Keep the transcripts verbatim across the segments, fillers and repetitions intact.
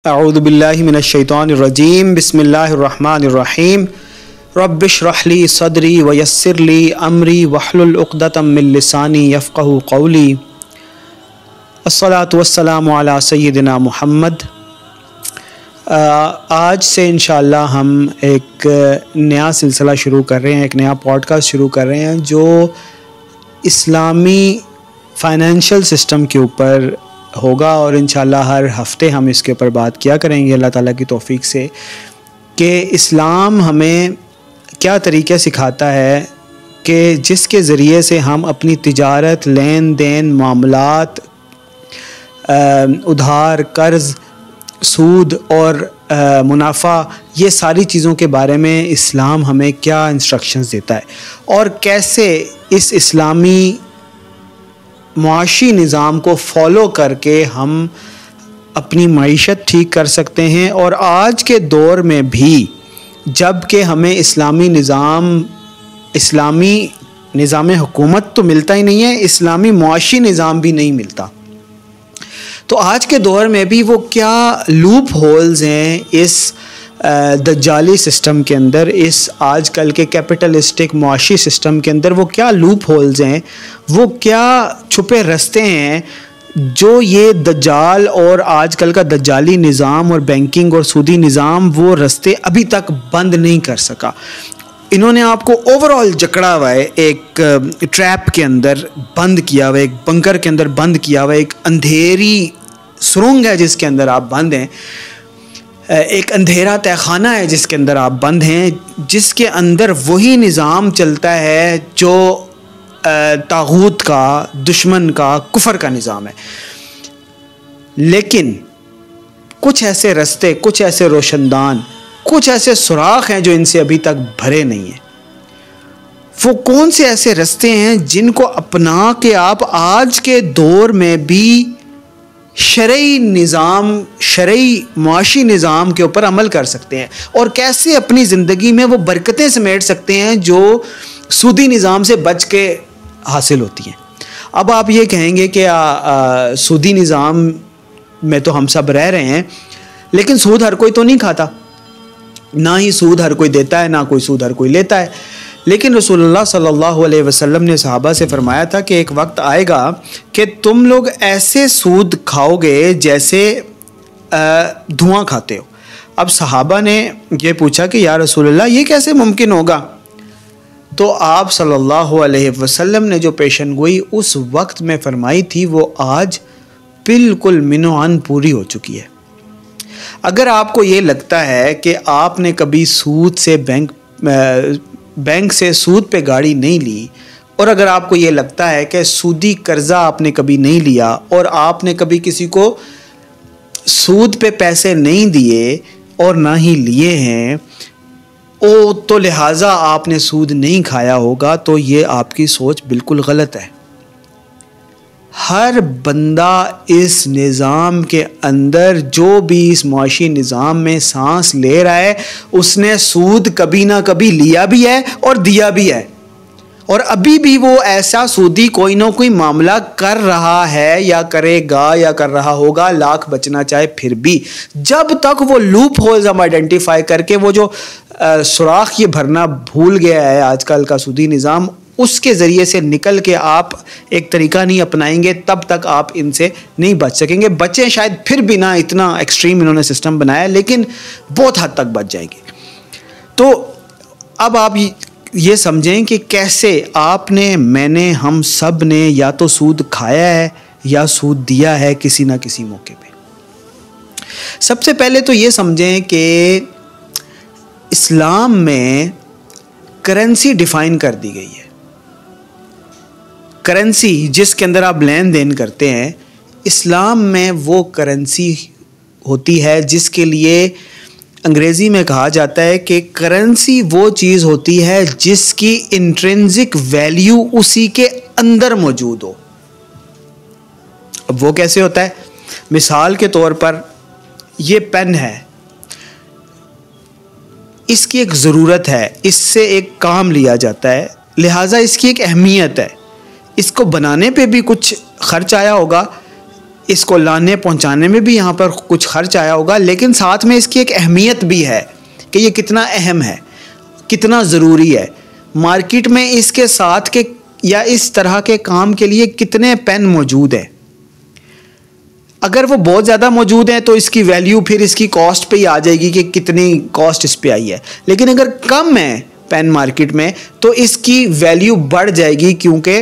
अऊज़ु बिल्लाहि मिनश्शैतानिर्रजीम बिस्मिल्लाहिर्रहमानिर्रहीम रब्बिश्रह ली सदरी वयस्सिर ली अमरी वहलुल उक़दतम मिन लिसानी यफ़क़हू क़ौली। अस्सलातु वस्सलामु अला सय्यिदिना मुहम्मद। आज से इंशाअल्लाह हम एक नया सिलसिला शुरू कर रहे हैं, एक नया पॉडकास्ट शुरू कर रहे हैं जो इस्लामी फ़ाइनेंशियल सिस्टम के ऊपर होगा और इंशाअल्लाह हर हफ्ते हम इसके ऊपर बात किया करेंगे अल्लाह ताला की तौफ़ीक से कि इस्लाम हमें क्या तरीक़े सिखाता है कि जिसके ज़रिए से हम अपनी तिजारत, लेन देन, मामलात, उधार, कर्ज़, सूद और मुनाफा, ये सारी चीज़ों के बारे में इस्लाम हमें क्या इंस्ट्रक्शंस देता है और कैसे इस इस्लामी मुआशी निज़ाम को फ़ॉलो करके हम अपनी मईशत ठीक कर सकते हैं। और आज के दौर में भी जब कि हमें इस्लामी निज़ाम इस्लामी निज़ाम हुकूमत तो मिलता ही नहीं है, इस्लामी मुआशी निज़ाम भी नहीं मिलता, तो आज के दौर में भी वो क्या लूप होल्स हैं इस दज्जाली सिस्टम के अंदर, इस आजकल के कैपिटलिस्टिक मुआशी सिस्टम के अंदर वो क्या लूप होल्स हैं, वो क्या छुपे रास्ते हैं जो ये दज्जाल और आजकल का दज्जाली निज़ाम और बैंकिंग और सूदी निज़ाम वो रास्ते अभी तक बंद नहीं कर सका। इन्होंने आपको ओवरऑल जकड़ा हुआ है, एक ट्रैप के अंदर बंद किया हुआ है, एक बंकर के अंदर बंद किया हुआ है, एक अंधेरी सुरंग है जिसके अंदर आप बंद हैं, एक अंधेरा तहखाना है जिसके अंदर आप बंद हैं, जिसके अंदर वही निज़ाम चलता है जो तागूत का, दुश्मन का, कुफर का निज़ाम है। लेकिन कुछ ऐसे रास्ते, कुछ ऐसे रोशनदान, कुछ ऐसे सुराख हैं जो इनसे अभी तक भरे नहीं हैं। वो कौन से ऐसे रास्ते हैं जिनको अपना के आप आज के दौर में भी शरई निज़ाम, शरई मुआशी निज़ाम के ऊपर अमल कर सकते हैं और कैसे अपनी ज़िंदगी में वो बरकतें समेट सकते हैं जो सूदी निज़ाम से बच के हासिल होती हैं। अब आप ये कहेंगे कि आ, आ, सूदी निज़ाम में तो हम सब रह रहे हैं, लेकिन सूद हर कोई तो नहीं खाता, ना ही सूद हर कोई देता है, ना कोई सूद हर कोई लेता है। लेकिन रसूलुल्लाह सल्लल्लाहु अलैहि वसल्लम ने सहाबा से फरमाया था कि एक वक्त आएगा कि तुम लोग ऐसे सूद खाओगे जैसे धुआं खाते हो। अब सहाबा ने ये पूछा कि या रसूलुल्लाह ये कैसे मुमकिन होगा? तो आप सल्लल्लाहु अलैहि वसल्लम ने जो पेशनगोई उस वक्त में फरमाई थी वो आज बिल्कुल मिनोआन पूरी हो चुकी है। अगर आपको ये लगता है कि आपने कभी सूद से बैंक बैंक से सूद पे गाड़ी नहीं ली, और अगर आपको ये लगता है कि सूदी कर्ज़ा आपने कभी नहीं लिया और आपने कभी किसी को सूद पे पैसे नहीं दिए और ना ही लिए हैं, ओ तो लिहाजा आपने सूद नहीं खाया होगा, तो ये आपकी सोच बिल्कुल गलत है। हर बंदा इस निज़ाम के अंदर, जो भी इस मुआशी निज़ाम में सांस ले रहा है, उसने सूद कभी ना कभी लिया भी है और दिया भी है, और अभी भी वो ऐसा सूदी कोई ना कोई मामला कर रहा है या करेगा या कर रहा होगा, लाख बचना चाहे फिर भी। जब तक वो लूप होल्स हम आइडेंटिफाई करके वो जो सुराख ये भरना भूल गया है आजकल का सूदी निज़ाम, उसके ज़रिए से निकल के आप एक तरीका नहीं अपनाएंगे, तब तक आप इनसे नहीं बच सकेंगे। बचें शायद फिर भी ना, इतना एक्सट्रीम इन्होंने सिस्टम बनाया, लेकिन बहुत हद तक बच जाएंगे। तो अब आप ये समझें कि कैसे आपने, मैंने, हम सब ने या तो सूद खाया है या सूद दिया है किसी ना किसी मौके पे। सबसे पहले तो ये समझें कि इस्लाम में करेंसी डिफ़ाइन कर दी गई है। करेंसी जिसके अंदर आप लेन देन करते हैं, इस्लाम में वो करेंसी होती है जिसके लिए अंग्रेज़ी में कहा जाता है कि करेंसी वो चीज़ होती है जिसकी इंट्रिंसिक वैल्यू उसी के अंदर मौजूद हो। अब वो कैसे होता है? मिसाल के तौर पर ये पेन है, इसकी एक ज़रूरत है, इससे एक काम लिया जाता है, लिहाजा इसकी एक अहमियत है। इसको बनाने पे भी कुछ खर्च आया होगा, इसको लाने पहुंचाने में भी यहाँ पर कुछ खर्च आया होगा, लेकिन साथ में इसकी एक अहमियत भी है कि ये कितना अहम है, कितना ज़रूरी है। मार्केट में इसके साथ के या इस तरह के काम के लिए कितने पेन मौजूद हैं। अगर वो बहुत ज़्यादा मौजूद हैं तो इसकी वैल्यू फिर इसकी कॉस्ट पे ही आ जाएगी कि कितनी कॉस्ट इस पे आई है। लेकिन अगर कम है पेन मार्केट में तो इसकी वैल्यू बढ़ जाएगी, क्योंकि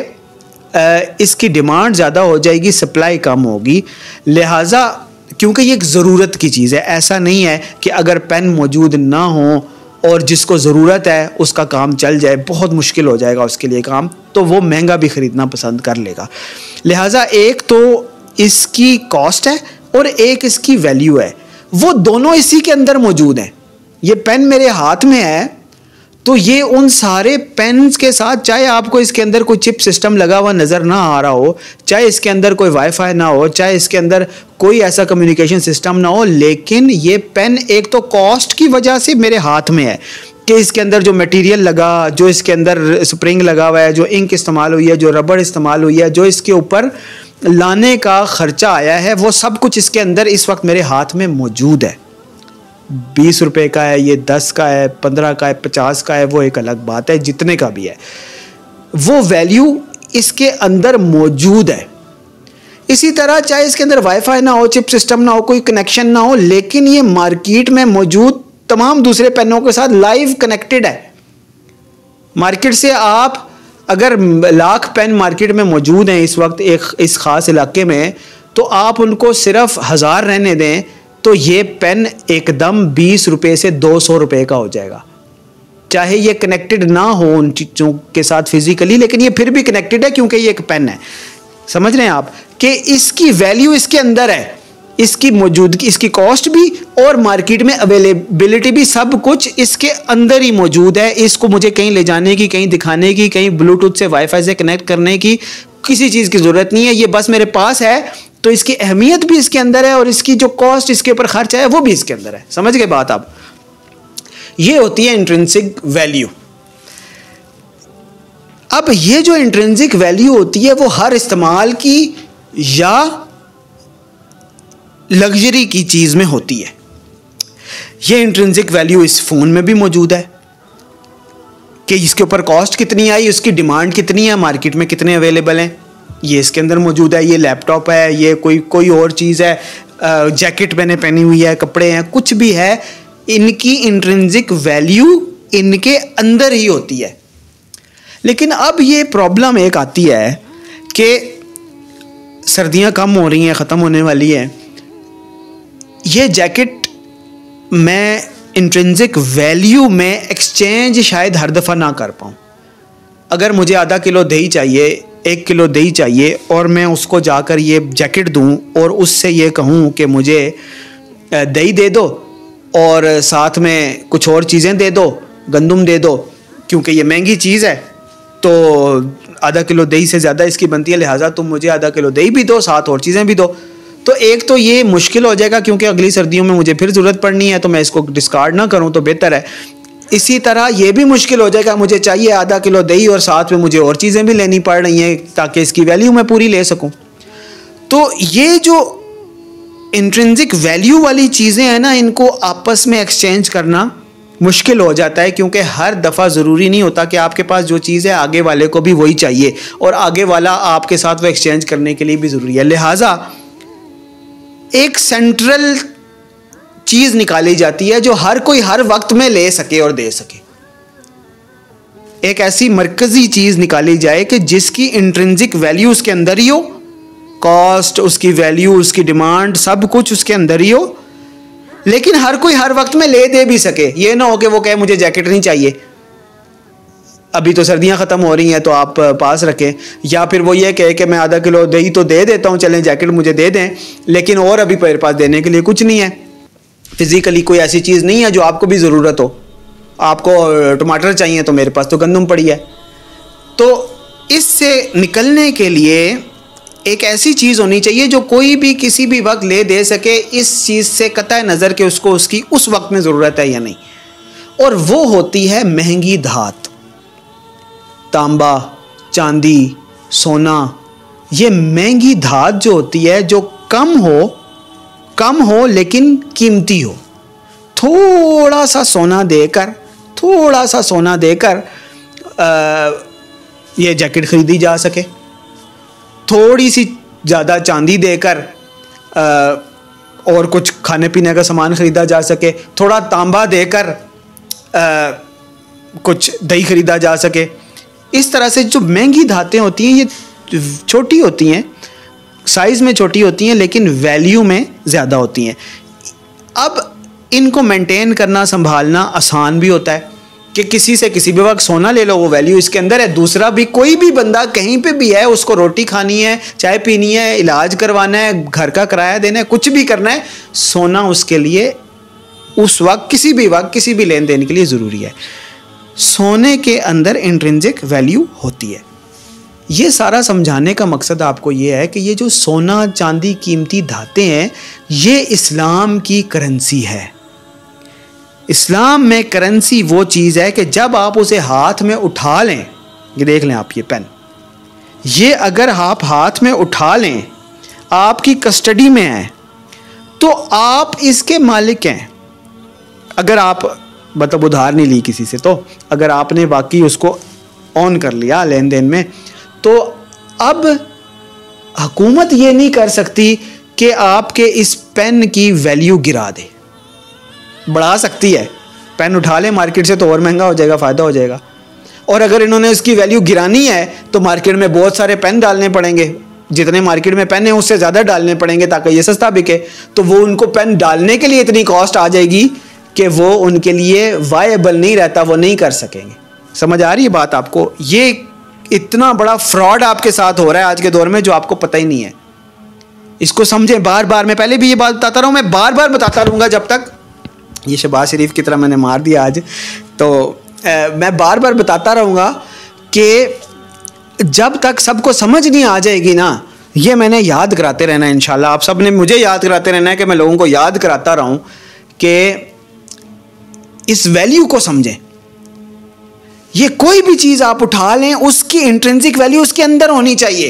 इसकी डिमांड ज़्यादा हो जाएगी, सप्लाई कम होगी। लिहाजा क्योंकि ये एक ज़रूरत की चीज़ है, ऐसा नहीं है कि अगर पेन मौजूद ना हो और जिसको ज़रूरत है उसका काम चल जाए, बहुत मुश्किल हो जाएगा उसके लिए काम, तो वो महंगा भी ख़रीदना पसंद कर लेगा। लिहाजा एक तो इसकी कॉस्ट है और एक इसकी वैल्यू है, वो दोनों इसी के अंदर मौजूद हैं। ये पेन मेरे हाथ में है तो ये उन सारे पेन्स के साथ, चाहे आपको इसके अंदर कोई चिप सिस्टम लगा हुआ नज़र ना आ रहा हो, चाहे इसके अंदर कोई वाईफाई ना हो, चाहे इसके अंदर कोई ऐसा कम्युनिकेशन सिस्टम ना हो, लेकिन ये पेन एक तो कॉस्ट की वजह से मेरे हाथ में है कि इसके अंदर जो मटेरियल लगा, जो इसके अंदर स्प्रिंग लगा हुआ है, जो इंक इस्तेमाल हुई है, जो रबड़ इस्तेमाल हुई है, जो इसके ऊपर लाने का ख़र्चा आया है, वो सब कुछ इसके अंदर इस वक्त मेरे हाथ में मौजूद है। बीस रुपए का है, ये दस का है, पंद्रह का है, पचास का है, वो एक अलग बात है, जितने का भी है वो वैल्यू इसके अंदर मौजूद है। इसी तरह चाहे इसके अंदर वाईफाई ना हो, चिप सिस्टम ना हो, कोई कनेक्शन ना हो, लेकिन ये मार्केट में मौजूद तमाम दूसरे पेनों के साथ लाइव कनेक्टेड है। मार्केट से आप अगर लाख पेन मार्केट में मौजूद हैं इस वक्त एक इस ख़ास इलाके में, तो आप उनको सिर्फ हज़ार रहने दें तो ये पेन एकदम बीस रुपये से दो सौ रुपये का हो जाएगा। चाहे ये कनेक्टेड ना हो उन चीज़ों के साथ फिजिकली, लेकिन ये फिर भी कनेक्टेड है क्योंकि ये एक पेन है। समझ रहे हैं आप कि इसकी वैल्यू इसके अंदर है, इसकी मौजूदगी, इसकी कॉस्ट भी और मार्केट में अवेलेबिलिटी भी, सब कुछ इसके अंदर ही मौजूद है। इसको मुझे कहीं ले जाने की, कहीं दिखाने की, कहीं ब्लूटूथ से वाईफाई से कनेक्ट करने की किसी चीज़ की ज़रूरत नहीं है। ये बस मेरे पास है तो इसकी अहमियत भी इसके अंदर है और इसकी जो कॉस्ट इसके ऊपर खर्च है वो भी इसके अंदर है। समझ गए बात आप? ये होती है इंट्रिंसिक वैल्यू। अब ये जो इंट्रिंसिक वैल्यू होती है वो हर इस्तेमाल की या लग्जरी की चीज में होती है। ये इंट्रिंसिक वैल्यू इस फोन में भी मौजूद है कि इसके ऊपर कॉस्ट कितनी आई, उसकी डिमांड कितनी है, मार्केट में कितने अवेलेबल हैं, ये इसके अंदर मौजूद है। ये लैपटॉप है, ये कोई कोई और चीज़ है, जैकेट मैंने पहनी हुई है, कपड़े हैं, कुछ भी है, इनकी इंट्रिंसिक वैल्यू इनके अंदर ही होती है। लेकिन अब ये प्रॉब्लम एक आती है कि सर्दियां कम हो रही हैं, ख़त्म होने वाली है, ये जैकेट मैं इंट्रिंसिक वैल्यू में एक्सचेंज शायद हर दफ़ा ना कर पाऊँ। अगर मुझे आधा किलो दही चाहिए, एक किलो दही चाहिए और मैं उसको जाकर ये जैकेट दूं और उससे ये कहूं कि मुझे दही दे दो और साथ में कुछ और चीज़ें दे दो, गंदम दे दो, क्योंकि ये महंगी चीज़ है तो आधा किलो दही से ज़्यादा इसकी बनती है, लिहाजा तुम मुझे आधा किलो दही भी दो, साथ और चीज़ें भी दो। तो एक तो ये मुश्किल हो जाएगा क्योंकि अगली सर्दियों में मुझे फिर ज़रूरत पड़नी है, तो मैं इसको डिस्कार्ड ना करूँ तो बेहतर है। इसी तरह ये भी मुश्किल हो जाएगा, मुझे चाहिए आधा किलो दही और साथ में मुझे और चीज़ें भी लेनी पड़ रही हैं ताकि इसकी वैल्यू मैं पूरी ले सकूं। तो ये जो इंट्रिंसिक वैल्यू वाली चीज़ें हैं ना, इनको आपस में एक्सचेंज करना मुश्किल हो जाता है, क्योंकि हर दफ़ा ज़रूरी नहीं होता कि आपके पास जो चीज़ है आगे वाले को भी वही चाहिए और आगे वाला आपके साथ वो एक्सचेंज करने के लिए भी ज़रूरी है। लिहाजा एक सेंट्रल चीज निकाली जाती है जो हर कोई हर वक्त में ले सके और दे सके। एक ऐसी मरकजी चीज निकाली जाए कि जिसकी इंट्रिंसिक वैल्यू उसके अंदर ही हो, कॉस्ट, उसकी वैल्यू, उसकी डिमांड, सब कुछ उसके अंदर ही हो, लेकिन हर कोई हर वक्त में ले दे भी सके। ये ना हो कि वो कहे मुझे जैकेट नहीं चाहिए, अभी तो सर्दियां ख़त्म हो रही हैं तो आप पास रखें, या फिर वो ये कहे कि मैं आधा किलो दही तो दे देता हूँ, चलें जैकेट मुझे दे दें, लेकिन और अभी मेरे पास देने के लिए कुछ नहीं है, फिजिकली कोई ऐसी चीज़ नहीं है जो आपको भी ज़रूरत हो। आपको टमाटर चाहिए तो मेरे पास तो गंदम पड़ी है। तो इससे निकलने के लिए एक ऐसी चीज़ होनी चाहिए जो कोई भी किसी भी वक्त ले दे सके, इस चीज़ से कतई नज़र के उसको उसकी उस वक्त में ज़रूरत है या नहीं, और वो होती है महंगी धात। तांबा, चांदी, सोना, ये महंगी धात जो होती है, जो कम हो, कम हो लेकिन कीमती हो। थोड़ा सा सोना देकर, थोड़ा सा सोना देकर आ, ये जैकेट खरीदी जा सके, थोड़ी सी ज़्यादा चांदी देकर आ, और कुछ खाने पीने का सामान ख़रीदा जा सके, थोड़ा तांबा देकर आ, कुछ दही ख़रीदा जा सके। इस तरह से जो महंगी धातें होती हैं ये छोटी होती हैं, साइज़ में छोटी होती हैं लेकिन वैल्यू में ज़्यादा होती हैं। अब इनको मेंटेन करना, संभालना आसान भी होता है कि किसी से किसी भी वक्त सोना ले लो, वो वैल्यू इसके अंदर है। दूसरा भी, कोई भी बंदा कहीं पे भी है, उसको रोटी खानी है, चाय पीनी है, इलाज करवाना है, घर का किराया देना है, कुछ भी करना है, सोना उसके लिए उस वक्त, किसी भी वक्त, किसी भी लेन देन के लिए ज़रूरी है। सोने के अंदर इंट्रिंसिक वैल्यू होती है। ये सारा समझाने का मकसद आपको ये है कि ये जो सोना, चांदी, कीमती धातें हैं, ये इस्लाम की करेंसी है। इस्लाम में करेंसी वो चीज़ है कि जब आप उसे हाथ में उठा लें, ये देख लें आप, ये पेन, ये अगर आप हाथ में उठा लें, आपकी कस्टडी में है, तो आप इसके मालिक हैं। अगर आप मतलब उधार नहीं ली किसी से, तो अगर आपने वाकई उसको ऑन कर लिया लेन देन में, तो अब हुकूमत ये नहीं कर सकती कि आपके इस पेन की वैल्यू गिरा दे। बढ़ा सकती है, पेन उठा ले मार्केट से तो और महंगा हो जाएगा, फ़ायदा हो जाएगा। और अगर इन्होंने इसकी वैल्यू गिरानी है तो मार्केट में बहुत सारे पेन डालने पड़ेंगे, जितने मार्केट में पेन है उससे ज़्यादा डालने पड़ेंगे ताकि ये सस्ता बिके। तो वो उनको पेन डालने के लिए इतनी कॉस्ट आ जाएगी कि वो उनके लिए वायबल नहीं रहता, वो नहीं कर सकेंगे। समझ आ रही है बात आपको? ये इतना बड़ा फ्रॉड आपके साथ हो रहा है आज के दौर में जो आपको पता ही नहीं है। इसको समझें बार बार। मैं पहले भी ये बात बताता रहा हूँ, मैं बार बार बताता रहूँगा जब तक, ये शहबाज शरीफ की तरह मैंने मार दिया आज, तो आ, मैं बार बार बताता रहूँगा कि जब तक सबको समझ नहीं आ जाएगी ना, ये मैंने याद कराते रहना है इंशाल्लाह। आप सब ने मुझे याद कराते रहना है कि मैं लोगों को याद कराता रहूँ कि इस वैल्यू को समझें। ये कोई भी चीज़ आप उठा लें, उसकी इंट्रिंसिक वैल्यू उसके अंदर होनी चाहिए।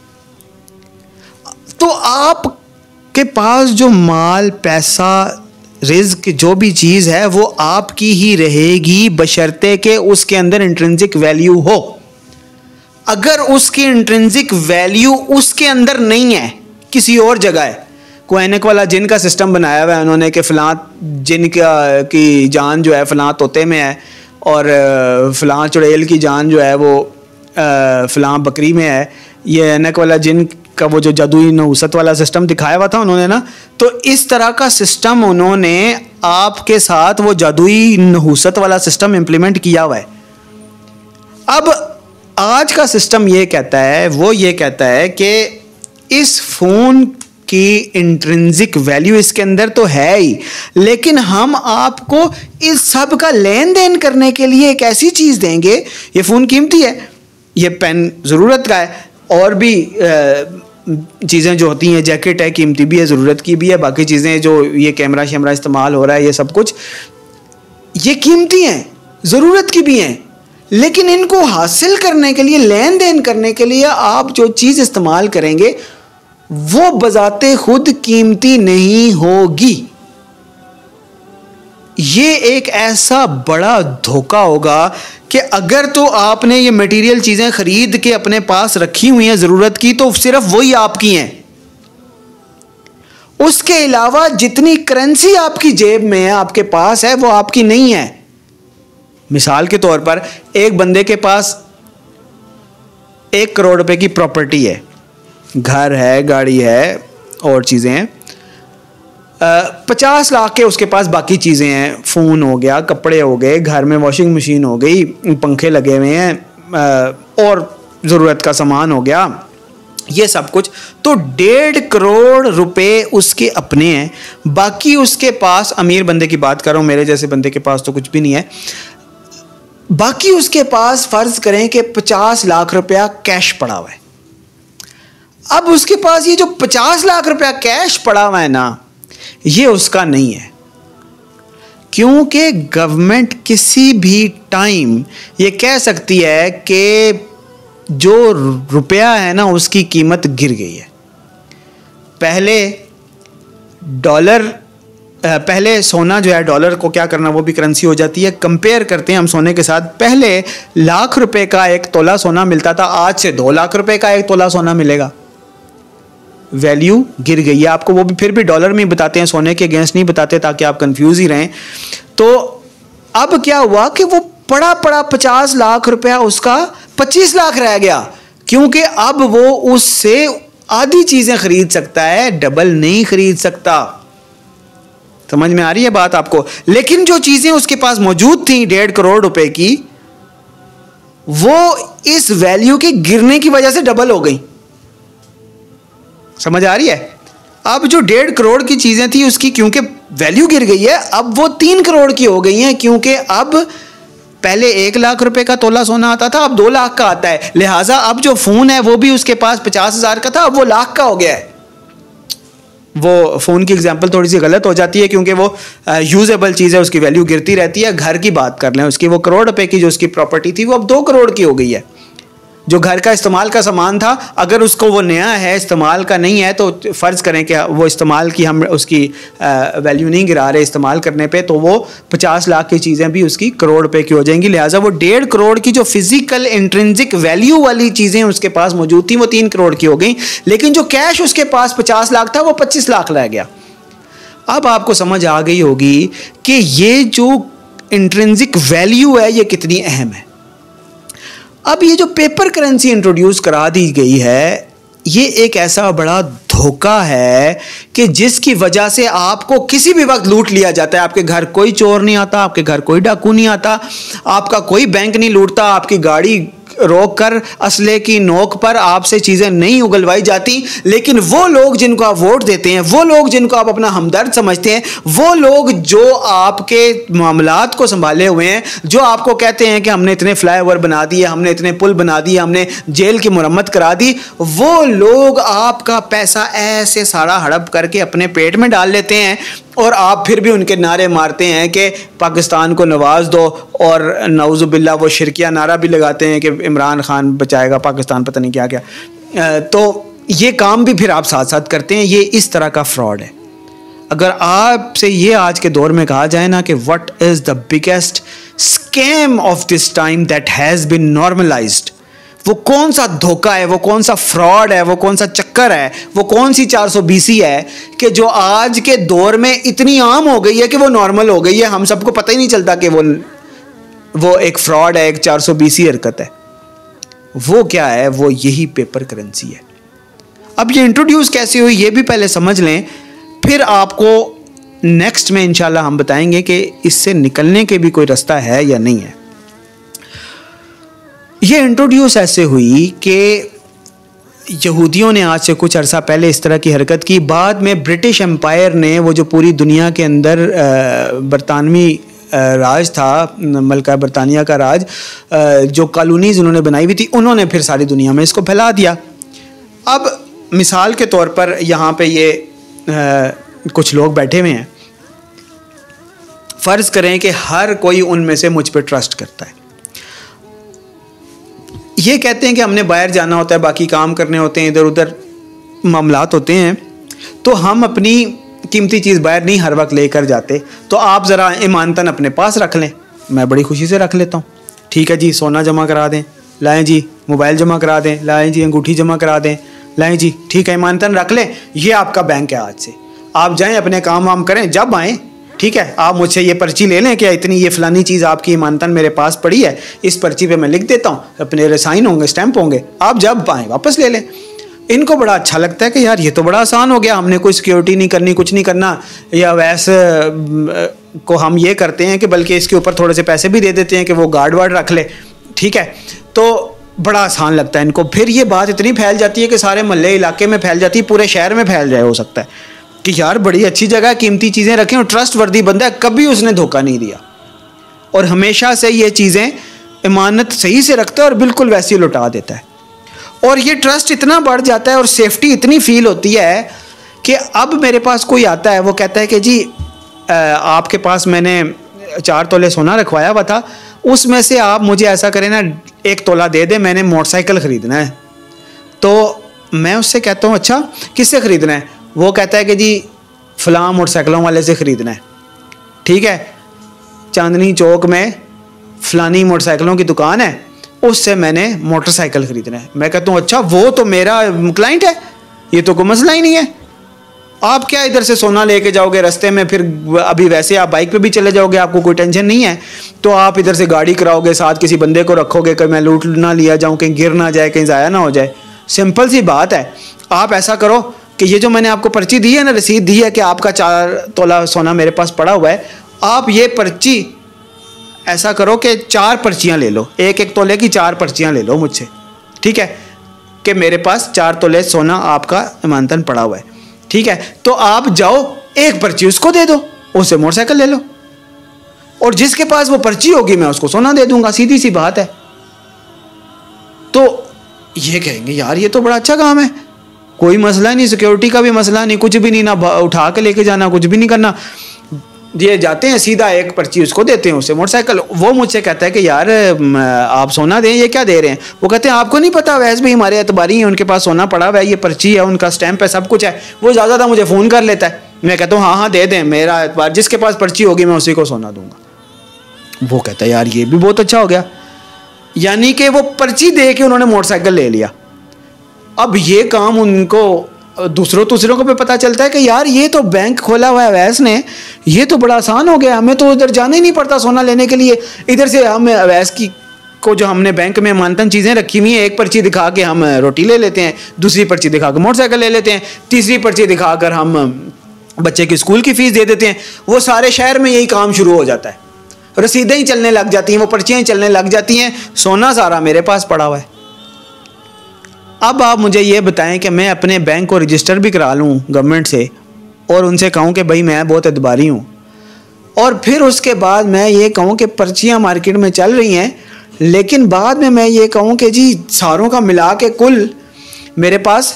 तो आपके पास जो माल, पैसा, रिज़्क, जो भी चीज़ है वो आपकी ही रहेगी बशर्ते कि उसके अंदर इंट्रिंसिक वैल्यू हो। अगर उसकी इंट्रिंसिक वैल्यू उसके अंदर नहीं है, किसी और जगह है, कोई ऐनक वाला जिन का सिस्टम बनाया हुआ है उन्होंने कि फ़लाँ जिन का की जान जो है फ़लाँ तोते में है और फ़लाँ चुड़ैल की जान जो है वो फ़लाँ बकरी में है, ये ऐनक वाला जिन का वो जो जादुई नहुसत वाला सिस्टम दिखाया हुआ था उन्होंने ना, तो इस तरह का सिस्टम उन्होंने आपके साथ वो जादुई नहुसत वाला सिस्टम इम्प्लीमेंट किया हुआ है। अब आज का सिस्टम ये कहता है, वो ये कहता है कि इस फ़ोन की इंट्रिंसिक वैल्यू इसके अंदर तो है ही, लेकिन हम आपको इस सब का लेन देन करने के लिए एक ऐसी चीज़ देंगे। ये फ़ोन कीमती है, ये पेन ज़रूरत का है, और भी चीज़ें जो होती हैं, जैकेट है कीमती भी है, ज़रूरत की भी है, बाकी चीज़ें जो ये कैमरा शैमरा इस्तेमाल हो रहा है, ये सब कुछ ये कीमती हैं, ज़रूरत की भी हैं, लेकिन इनको हासिल करने के लिए, लेन देन करने के लिए आप जो चीज़ इस्तेमाल करेंगे वो बजाते खुद कीमती नहीं होगी। ये एक ऐसा बड़ा धोखा होगा कि अगर तो आपने ये मटेरियल चीज़ें ख़रीद के अपने पास रखी हुई हैं ज़रूरत की, तो सिर्फ वही आपकी हैं। उसके अलावा जितनी करेंसी आपकी जेब में है, आपके पास है, वो आपकी नहीं है। मिसाल के तौर पर एक बंदे के पास एक करोड़ रुपए की प्रॉपर्टी है, घर है, गाड़ी है और चीज़ें हैं, पचास लाख के उसके पास बाकी चीज़ें हैं, फ़ोन हो गया, कपड़े हो गए, घर में वॉशिंग मशीन हो गई, पंखे लगे हुए हैं और ज़रूरत का सामान हो गया, ये सब कुछ। तो डेढ़ करोड़ रुपए उसके अपने हैं, बाकी उसके पास, अमीर बंदे की बात कर रहा हूँ, मेरे जैसे बंदे के पास तो कुछ भी नहीं है, बाकी उसके पास फ़र्ज़ करें कि पचास लाख रुपया कैश पड़ा हुआ है। अब उसके पास ये जो पचास लाख रुपया कैश पड़ा हुआ है ना, ये उसका नहीं है, क्योंकि गवर्नमेंट किसी भी टाइम ये कह सकती है कि जो रुपया है ना उसकी कीमत गिर गई है। पहले डॉलर पहले सोना जो है डॉलर को क्या करना, वो भी करेंसी हो जाती है। कंपेयर करते हैं हम सोने के साथ, पहले लाख रुपए का एक तोला सोना मिलता था, आज से दो लाख रुपए का एक तोला सोना मिलेगा। वैल्यू गिर गई है। आपको वो भी फिर भी डॉलर में बताते हैं, सोने के अगेंस्ट नहीं बताते ताकि आप कंफ्यूज ही रहें। तो अब क्या हुआ कि वो पड़ा पड़ा पचास लाख रुपया उसका पच्चीस लाख रह गया, क्योंकि अब वो उससे आधी चीजें खरीद सकता है, डबल नहीं खरीद सकता। समझ में आ रही है बात आपको? लेकिन जो चीजें उसके पास मौजूद थी डेढ़ करोड़ रुपए की, वो इस वैल्यू के गिरने की वजह से डबल हो गई। समझ आ रही है? अब जो डेढ़ करोड़ की चीजें थी उसकी क्योंकि वैल्यू गिर गई है, अब वो तीन करोड़ की हो गई हैं, क्योंकि अब पहले एक लाख रुपए का तोला सोना आता था, अब दो लाख का आता है। लिहाजा अब जो फोन है वो भी उसके पास पचास हजार का था, अब वो लाख का हो गया है। वो फ़ोन की एग्जांपल थोड़ी सी गलत हो जाती है क्योंकि वो यूजेबल चीज़ है, उसकी वैल्यू गिरती रहती है। घर की बात कर लें, उसकी वो करोड़ रुपए की जो उसकी प्रॉपर्टी थी वो अब दो करोड़ की हो गई है। जो घर का इस्तेमाल का सामान था, अगर उसको वो नया है, इस्तेमाल का नहीं है, तो फ़र्ज़ करें कि वो इस्तेमाल की हम उसकी वैल्यू नहीं गिरा रहे इस्तेमाल करने पे, तो वो पचास लाख की चीज़ें भी उसकी करोड़ रुपए की हो जाएंगी। लिहाजा वो डेढ़ करोड़ की जो फिजिकल इंट्रिंसिक वैल्यू वाली चीज़ें उसके पास मौजूद थी वो तीन करोड़ की हो गई, लेकिन जो कैश उसके पास पचास लाख था वो पच्चीस लाख रह गया। अब आपको समझ आ गई होगी कि ये जो इंट्रिंसिक वैल्यू है ये कितनी अहम है। अब ये जो पेपर करेंसी इंट्रोड्यूस करा दी गई है, ये एक ऐसा बड़ा धोखा है कि जिसकी वजह से आपको किसी भी वक्त लूट लिया जाता है। आपके घर कोई चोर नहीं आता, आपके घर कोई डाकू नहीं आता, आपका कोई बैंक नहीं लूटता, आपकी गाड़ी रोक कर असले की नोक पर आपसे चीजें नहीं उगलवाई जाती। लेकिन वो लोग जिनको आप वोट देते हैं, वो लोग जिनको आप अपना हमदर्द समझते हैं, वो लोग जो आपके मामलात को संभाले हुए हैं, जो आपको कहते हैं कि हमने इतने फ्लाईओवर बना दिए, हमने इतने पुल बना दिए, हमने जेल की मुरम्मत करा दी, वो लोग आपका पैसा ऐसे सारा हड़प करके अपने पेट में डाल लेते हैं और आप फिर भी उनके नारे मारते हैं कि पाकिस्तान को नवाज दो, और नऊज़ुबिल्लाह वो शिरकिया नारा भी लगाते हैं कि इमरान खान बचाएगा पाकिस्तान, पता नहीं क्या क्या। तो ये काम भी फिर आप साथ साथ करते हैं। ये इस तरह का फ्रॉड है। अगर आपसे ये आज के दौर में कहा जाए ना कि what is the biggest scam of this time that has been normalised, वो कौन सा धोखा है, वो कौन सा फ्रॉड है, वो कौन सा चक्कर है, वो कौन सी चार सौ बीसी है कि जो आज के दौर में इतनी आम हो गई है कि वो नॉर्मल हो गई है, हम सबको पता ही नहीं चलता कि वो वो एक फ्रॉड है, एक चार सौ बीसी हरकत है। वो क्या है? वो यही पेपर करेंसी है। अब ये इंट्रोड्यूस कैसे हुई ये भी पहले समझ लें, फिर आपको नेक्स्ट में इंशाल्लाह हम बताएंगे कि इससे निकलने के भी कोई रास्ता है या नहीं है। ये इंट्रोड्यूस ऐसे हुई कि यहूदियों ने आज से कुछ अरसा पहले इस तरह की हरकत की, बाद में ब्रिटिश एम्पायर ने वो जो पूरी दुनिया के अंदर बरतानवी राज था, मलका बरतानिया का राज, जो कॉलोनीज़ उन्होंने बनाई हुई थी, उन्होंने फिर सारी दुनिया में इसको फैला दिया। अब मिसाल के तौर पर यहाँ पे ये आ, कुछ लोग बैठे हुए हैं, फ़र्ज़ करें कि हर कोई उनमें से मुझ पर ट्रस्ट करता है। ये कहते हैं कि हमने बाहर जाना होता है, बाकी काम करने होते हैं, इधर उधर मामलात होते हैं, तो हम अपनी कीमती चीज़ बाहर नहीं हर वक्त लेकर जाते, तो आप ज़रा ईमानतन अपने पास रख लें। मैं बड़ी खुशी से रख लेता हूँ। ठीक है जी, सोना जमा करा दें, लाएं जी, मोबाइल जमा करा दें, लाएं जी, अंगूठी जमा करा दें, लाएं जी, ठीक है, ईमानतन रख लें, ये आपका बैंक है। आज से आप जाएँ अपने काम वाम करें, जब आएँ ठीक है, आप मुझसे ये पर्ची ले लें कि इतनी ये फ़लानी चीज़ आपकी ईमानतन मेरे पास पड़ी है, इस पर्ची पे मैं लिख देता हूँ, अपने साइन होंगे, स्टैंप होंगे, आप जब आएँ वापस ले लें। इनको बड़ा अच्छा लगता है कि यार ये तो बड़ा आसान हो गया, हमने कोई सिक्योरिटी नहीं करनी, कुछ नहीं करना, या वैसे को हम ये करते हैं कि बल्कि इसके ऊपर थोड़े से पैसे भी दे देते हैं कि वो गार्ड वार्ड रख ले। ठीक है, तो बड़ा आसान लगता है इनको। फिर ये बात इतनी फैल जाती है कि सारे मोहल्ले इलाके में फैल जाती है, पूरे शहर में फैल जाए हो सकता है कि यार बड़ी अच्छी जगह, कीमती चीज़ें रखें, और ट्रस्ट वर्दी बंदा है, कभी उसने धोखा नहीं दिया और हमेशा से ये चीज़ें इमानत सही से रखता है और बिल्कुल वैसे ही लौटा देता है। और ये ट्रस्ट इतना बढ़ जाता है और सेफ्टी इतनी फील होती है कि अब मेरे पास कोई आता है, वो कहता है कि जी आपके पास मैंने चार तोले सोना रखवाया हुआ था, उसमें से आप मुझे ऐसा करें ना, एक तोला दे दे, मैंने मोटरसाइकिल ख़रीदना है। तो मैं उससे कहता हूँ अच्छा किससे ख़रीदना है? वो कहता है कि जी फलां मोटरसाइकिलों वाले से ख़रीदना है, ठीक है, चांदनी चौक में फलानी मोटरसाइकिलों की दुकान है, उससे मैंने मोटरसाइकिल ख़रीदना है। मैं कहता हूँ अच्छा वो तो मेरा क्लाइंट है, ये तो कोई मसला ही नहीं है। आप क्या इधर से सोना लेके जाओगे रास्ते में, फिर अभी वैसे आप बाइक पे भी चले जाओगे, आपको कोई टेंशन नहीं है, तो आप इधर से गाड़ी कराओगे, साथ किसी बंदे को रखोगे कि मैं लूट ना लिया जाऊँ, कहीं गिर ना जाए, कहीं ज़ाया ना हो जाए। सिंपल सी बात है। आप ऐसा करो कि ये जो मैंने आपको पर्ची दी है ना, रसीद दी है कि आपका चार तोला सोना मेरे पास पड़ा हुआ है, आप ये पर्ची ऐसा करो कि चार पर्चियाँ ले लो, एक एक तोले की चार पर्चियाँ ले लो मुझसे, ठीक है, कि मेरे पास चार तोले सोना आपका इमानतन पड़ा हुआ है, ठीक है। तो आप जाओ एक पर्ची उसको दे दो, उससे मोटरसाइकिल ले लो, और जिसके पास वो पर्ची होगी मैं उसको सोना दे दूंगा, सीधी सी बात है। तो ये कहेंगे यार ये तो बड़ा अच्छा काम है, कोई मसला नहीं, सिक्योरिटी का भी मसला नहीं, कुछ भी नहीं, ना उठा के लेके जाना, कुछ भी नहीं करना, ये जाते हैं सीधा एक पर्ची उसको देते हैं, उससे मोटरसाइकिल। वो मुझसे कहता है कि यार आप सोना दें, ये क्या दे रहे हैं? वो कहते हैं आपको नहीं पता, वैसे भी हमारे एतबारी हैं, उनके पास सोना पड़ा हुआ है, ये पर्ची है, उनका स्टैंप है, सब कुछ है। वो ज़्यादा था मुझे फ़ोन कर लेता है, मैं कहता हूँ हाँ हाँ दे दें, मेरा एतबार, जिसके पास पर्ची होगी मैं उसी को सोना दूंगा। वो कहता है यार ये भी बहुत अच्छा हो गया, यानी कि वो पर्ची दे के उन्होंने मोटरसाइकिल ले लिया। अब ये काम उनको दूसरों दूसरों को भी पता चलता है कि यार ये तो बैंक खोला हुआ है अवैस ने, ये तो बड़ा आसान हो गया, हमें तो उधर जाना ही नहीं पड़ता सोना लेने के लिए, इधर से हम अवैस की को जो हमने बैंक में मानतन चीज़ें रखी हुई हैं, एक पर्ची दिखा के हम रोटी ले लेते हैं, दूसरी पर्ची दिखा के मोटरसाइकिल ले लेते हैं, तीसरी पर्ची दिखाकर हम बच्चे की स्कूल की फ़ीस दे देते हैं। वो सारे शहर में यही काम शुरू हो जाता है, रसीदें ही चलने लग जाती हैं, वो पर्चियाँ ही चलने लग जाती हैं, सोना सारा मेरे पास पड़ा हुआ है। अब आप मुझे ये बताएं कि मैं अपने बैंक को रजिस्टर भी करा लूँ गवर्नमेंट से और उनसे कहूँ कि भाई मैं बहुत एतबारी हूँ, और फिर उसके बाद मैं ये कहूँ कि पर्चियाँ मार्केट में चल रही हैं, लेकिन बाद में मैं ये कहूँ कि जी सारों का मिला के कुल मेरे पास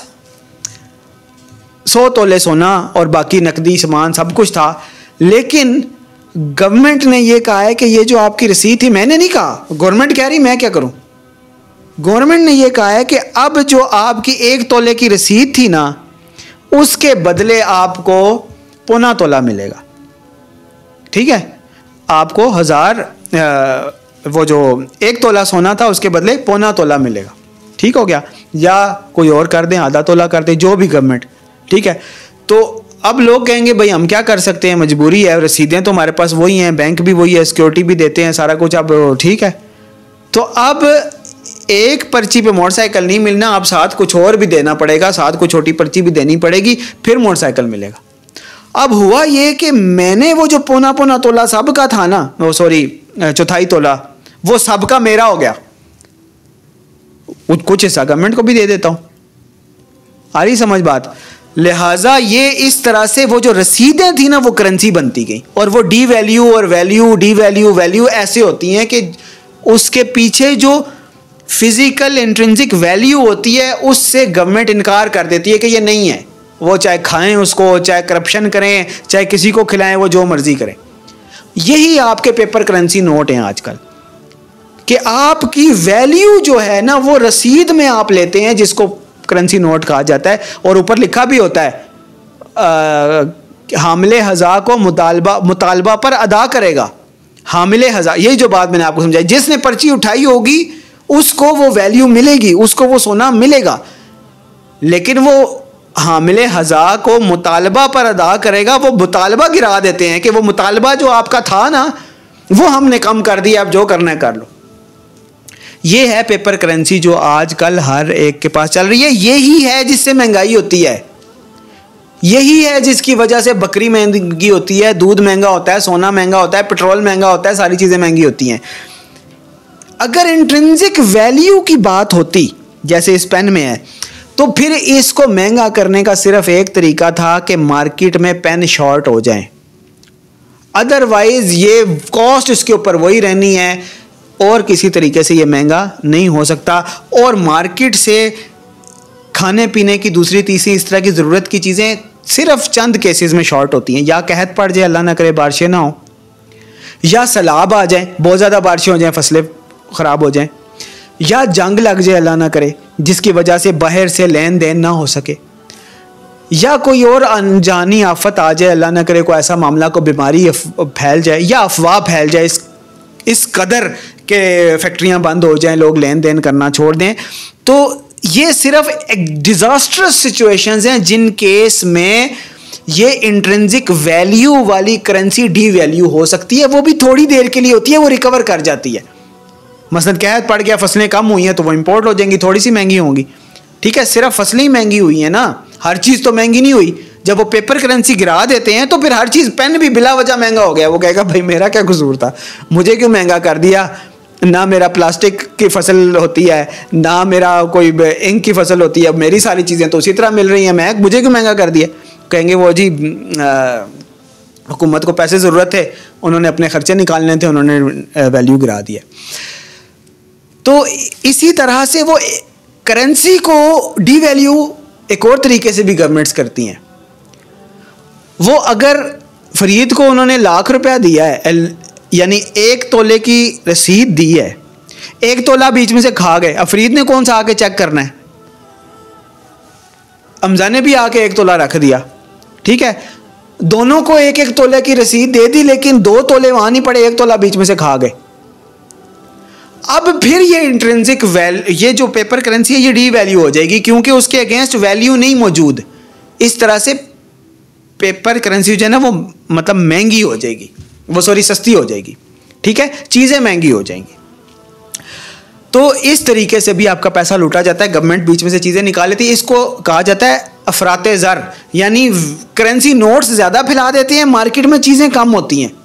सौ तोले सोना और बाकी नकदी सामान सब कुछ था, लेकिन गवर्नमेंट ने ये कहा है कि ये जो आपकी रसीद थी, मैंने नहीं कहा, गवर्नमेंट कह रही, मैं क्या करूँ, गवर्नमेंट ने ये कहा है कि अब जो आपकी एक तोले की रसीद थी ना, उसके बदले आपको पौना तोला मिलेगा, ठीक है, आपको हजार वो जो एक तोला सोना था उसके बदले पौना तोला मिलेगा, ठीक हो गया, या कोई और कर दें, आधा तोला कर दें, जो भी गवर्नमेंट, ठीक है। तो अब लोग कहेंगे भाई हम क्या कर सकते हैं, मजबूरी है, रसीदें तो हमारे पास वही हैं, बैंक भी वही है, सिक्योरिटी भी देते हैं, सारा कुछ, अब ठीक है। तो अब एक पर्ची पे मोटरसाइकिल नहीं मिलना, अब साथ कुछ और भी देना पड़ेगा, साथ कुछ छोटी पर्ची भी देनी पड़ेगी, फिर मोटरसाइकिल मिलेगा। अब हुआ ये कि मैंने वो जो पौना पौना तोला सब का था ना, वो सॉरी चौथाई तोला, वो सब का मेरा हो गया, कुछ हिस्सा गवर्नमेंट को भी दे देता हूं, आ रही समझ बात। लिहाजा ये इस तरह से वो जो रसीदें थी ना वो करेंसी बनती गई, और वो डी वैल्यू और वैल्यू डी वैल्यू वैल्यू ऐसे होती हैं कि उसके पीछे जो फिजिकल इंट्रिंसिक वैल्यू होती है उससे गवर्नमेंट इनकार कर देती है कि ये नहीं है, वो चाहे खाएं उसको, चाहे करप्शन करें, चाहे किसी को खिलाएं, वो जो मर्जी करें। यही आपके पेपर करेंसी नोट हैं आजकल, कि आपकी वैल्यू जो है ना वो रसीद में आप लेते हैं, जिसको करेंसी नोट कहा जाता है, और ऊपर लिखा भी होता है हामिले हज़ा को मुतालबा मुतालबा पर अदा करेगा। हामिले हज़ा, यही जो बात मैंने आपको समझाई, जिसने पर्ची उठाई होगी उसको वो वैल्यू मिलेगी, उसको वो सोना मिलेगा, लेकिन वो हामिले हज़ा को मुतालबा पर अदा करेगा, वो मुतालबा गिरा देते हैं कि वो मुतालबा जो आपका था ना वो हमने कम कर दिया, अब जो करना है कर लो। ये है पेपर करेंसी जो आजकल हर एक के पास चल रही है, यही है जिससे महंगाई होती है, यही है जिसकी वजह से बकरी महंगी होती है, दूध महंगा होता है, सोना महंगा होता है, पेट्रोल महंगा होता है, सारी चीज़ें महंगी होती हैं। अगर इंट्रिंसिक वैल्यू की बात होती जैसे इस पेन में है, तो फिर इसको महंगा करने का सिर्फ एक तरीका था कि मार्केट में पेन शॉर्ट हो जाए, अदरवाइज ये कॉस्ट इसके ऊपर वही रहनी है और किसी तरीके से ये महंगा नहीं हो सकता। और मार्केट से खाने पीने की दूसरी तीसरी इस तरह की ज़रूरत की चीज़ें सिर्फ चंद केसेस में शॉर्ट होती हैं, या कहत पड़ जाए, अल्लाह ना करे बारिशें ना हो, या सैलाब आ जाए, बहुत ज़्यादा बारिशें हो जाएं, फसलें ख़राब हो जाएं, या जंग लग जाए अल्लाह ना करे जिसकी वजह से बाहर से लेन देन ना हो सके, या कोई और अनजानी आफत आ जाए, अल्लाह ना करे कोई ऐसा मामला, को बीमारी फैल जाए या अफवाह फैल जाए इस इस कदर के फैक्ट्रियां बंद हो जाएं, लोग लेन देन करना छोड़ दें, तो ये सिर्फ एक डिजास्टर्स सिचुएशंस हैं जिन केस में ये इंट्रिंसिक वैल्यू वाली करेंसी डी वैल्यू हो सकती है। वो भी थोड़ी देर के लिए होती है, वो रिकवर कर जाती है। मसलन कहत पड़ गया, फसलें कम हुई हैं तो वो इंपोर्ट हो जाएंगी, थोड़ी सी महंगी होंगी, ठीक है। सिर्फ फसलें ही महंगी हुई हैं ना, हर चीज़ तो महंगी नहीं हुई। जब वो पेपर करेंसी गिरा देते हैं तो फिर हर चीज़, पेन भी बिला वजह महंगा हो गया। वो कहेगा भाई मेरा क्या कसूर था, मुझे क्यों महंगा कर दिया, ना मेरा प्लास्टिक की फसल होती है, ना मेरा कोई इंक की फसल होती है, अब मेरी सारी चीज़ें तो उसी तरह मिल रही हैं, मैं मुझे क्यों महंगा कर दिया। कहेंगे वो जी हुकूमत को पैसे ज़रूरत थे, उन्होंने अपने खर्चे निकालने थे, उन्होंने वैल्यू गिरा दिया। तो इसी तरह से वो करेंसी को डी वैल्यू एक और तरीके से भी गवर्नमेंट्स करती हैं। वो अगर फरीद को उन्होंने लाख रुपया दिया है, यानी एक तोले की रसीद दी है, एक तोला बीच में से खा गए, अब फरीद ने कौन सा आके चेक करना है, हमजा ने भी आके एक तोला रख दिया, ठीक है। दोनों को एक एक तोले की रसीद दे दी, लेकिन दो तोले वहां नहीं पड़े, एक तोला बीच में से खा गए। अब फिर ये इंट्रिंसिक वैल्यू, ये जो पेपर करेंसी है ये डी वैल्यू हो जाएगी, क्योंकि उसके अगेंस्ट वैल्यू नहीं मौजूद। इस तरह से पेपर करेंसी जो है ना वो मतलब महंगी हो जाएगी, वो सॉरी सस्ती हो जाएगी, ठीक है, चीज़ें महंगी हो जाएंगी। तो इस तरीके से भी आपका पैसा लूटा जाता है, गवर्नमेंट बीच में से चीज़ें निकाल लेती है। इसको कहा जाता है अफराते ज़र, यानी करेंसी नोट्स ज़्यादा फैला देते हैं, मार्केट में चीज़ें कम होती हैं,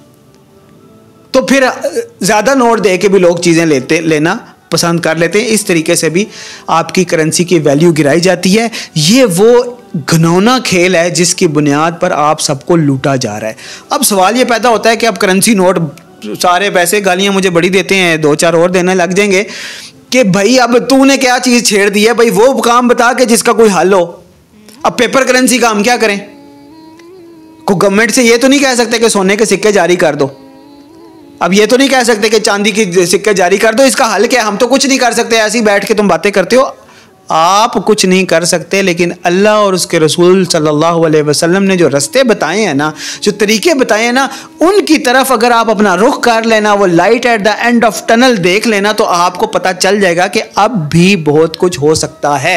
तो फिर ज़्यादा नोट दे के भी लोग चीज़ें लेते लेना पसंद कर लेते हैं। इस तरीके से भी आपकी करेंसी की वैल्यू गिराई जाती है। ये वो घिनौना खेल है जिसकी बुनियाद पर आप सबको लूटा जा रहा है। अब सवाल ये पैदा होता है कि अब करेंसी नोट सारे पैसे, गालियाँ मुझे बड़ी देते हैं, दो चार और देने लग जाएंगे कि भाई अब तूने क्या चीज़ छेड़ दी है, भाई वो काम बता के जिसका कोई हल हो। अब पेपर करेंसी का हम क्या करें? को गवर्नमेंट से ये तो नहीं कह सकते कि सोने के सिक्के जारी कर दो, अब ये तो नहीं कह सकते कि चांदी की सिक्के जारी कर दो, इसका हल क्या? हम तो कुछ नहीं कर सकते, ऐसे ही बैठ के तुम बातें करते हो। आप कुछ नहीं कर सकते, लेकिन अल्लाह और उसके रसूल सल्लल्लाहु अलैहि वसल्लम ने जो रास्ते बताए हैं ना, जो तरीके बताए हैं ना, उनकी तरफ अगर आप अपना रुख कर लेना, वो light at the end of tunnel देख लेना, तो आपको पता चल जाएगा कि अब भी बहुत कुछ हो सकता है।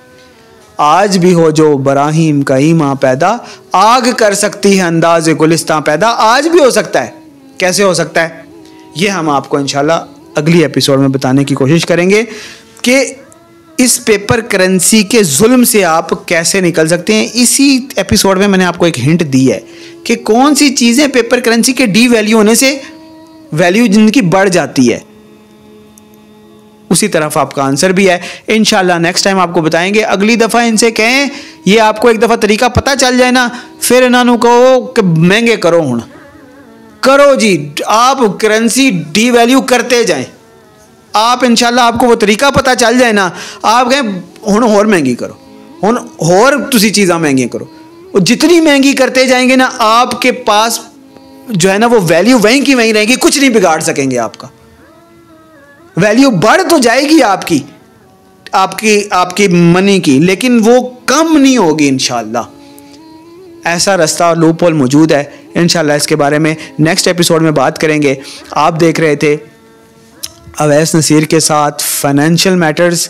आज भी हो जो बराहीम का ईमा पैदा, आग कर सकती है अंदाज गुलिस्तां पैदा। आज भी हो सकता है। कैसे हो सकता है ये हम आपको इंशाल्लाह अगली एपिसोड में बताने की कोशिश करेंगे कि इस पेपर करेंसी के जुल्म से आप कैसे निकल सकते हैं। इसी एपिसोड में मैंने आपको एक हिंट दी है कि कौन सी चीज़ें पेपर करेंसी के डी वैल्यू होने से वैल्यू जिनकी बढ़ जाती है। उसी तरफ आपका आंसर भी है। इंशाल्लाह नेक्स्ट टाइम आपको बताएंगे। अगली दफ़ा इनसे कहें, ये आपको एक दफ़ा तरीका पता चल जाए ना, फिर इन्होंने कहो कि महंगे करो, हूँ करो जी, आप करेंसी डी वैल्यू करते जाएं। आप इंशाल्लाह आपको वो तरीका पता चल जाए ना, आप कहें हुण होर महंगी करो, हुण होर तुसी चीज़ां महंगी करो। और जितनी महंगी करते जाएंगे ना, आपके पास जो है ना वो वैल्यू वहीं की वहीं रहेगी, कुछ नहीं बिगाड़ सकेंगे आपका। वैल्यू बढ़ तो जाएगी आपकी आपकी आपकी मनी की, लेकिन वो कम नहीं होगी इंशाल्लाह। ऐसा रास्ता और लूप होल मौजूद है। इंशाल्लाह इसके बारे में नेक्स्ट एपिसोड में बात करेंगे। आप देख रहे थे अवैस नसीर के साथ financial matters,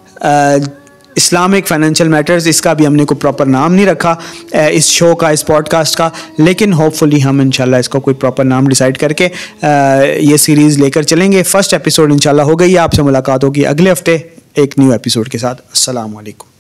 Islamic financial matters. इसका भी हमने कोई प्रॉपर नाम नहीं रखा इस शो का, इस पॉडकास्ट का, लेकिन होपफुली हम इंशाल्लाह इसको कोई प्रॉपर नाम डिसाइड करके ये सीरीज़ लेकर चलेंगे। फर्स्ट एपिसोड इंशाल्लाह हो गई है। आपसे मुलाकात होगी अगले हफ्ते एक न्यू एपिसोड के साथ। अस्सलाम वालेकुम।